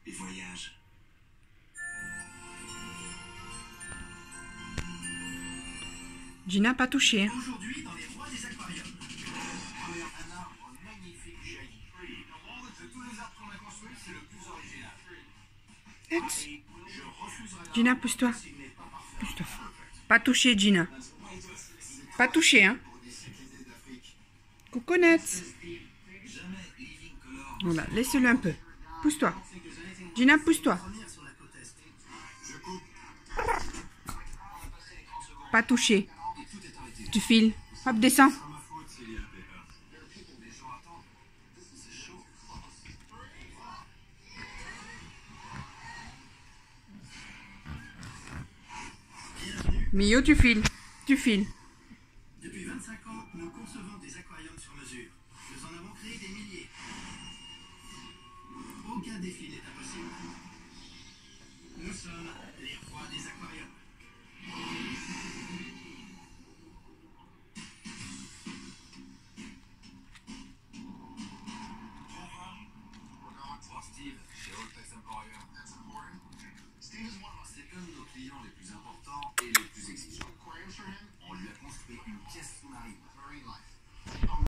les voyages. Gina, pas touché. Aujourd'hui, dans les rois des aquariums. Un arbre magnifique jaillit. De tous les arbres qu'on a construits, c'est le plus original. Je refuserai Gina, pousse-toi. s'il n'est pas parfait. Pousse-toi. Pas touché, Gina. Pas touché, hein. Coucounette. Voilà, laisse-le un peu. Pousse-toi. Gina, pousse-toi. Pas touché. Tu files. Hop, descends. Mio, tu files. Tu files. Depuis 25 ans, nous concevons des aquariums sur mesure. Nous en avons créé des milliers. Aucun défi n'est impossible. Nous sommes les rois des aquariums.